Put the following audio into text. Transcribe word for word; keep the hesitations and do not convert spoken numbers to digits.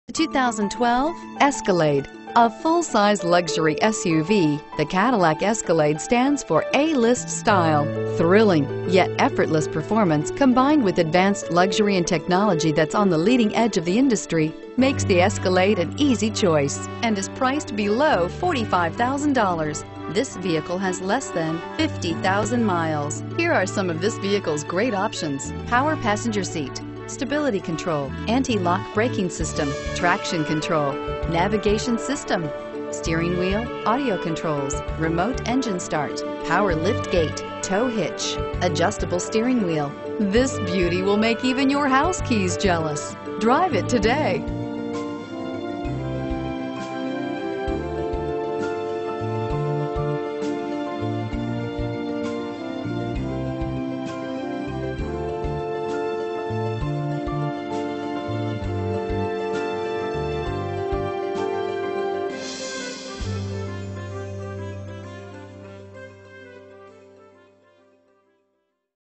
two thousand twelve Escalade. A full-size luxury S U V, the Cadillac Escalade stands for A-list style. Thrilling, yet effortless performance combined with advanced luxury and technology that's on the leading edge of the industry makes the Escalade an easy choice and is priced below forty-five thousand dollars. This vehicle has less than fifty thousand miles. Here are some of this vehicle's great options: power passenger seat, stability control, anti-lock braking system, traction control, navigation system, steering wheel audio controls, remote engine start, power lift gate, tow hitch, adjustable steering wheel. This beauty will make even your house keys jealous. Drive it today.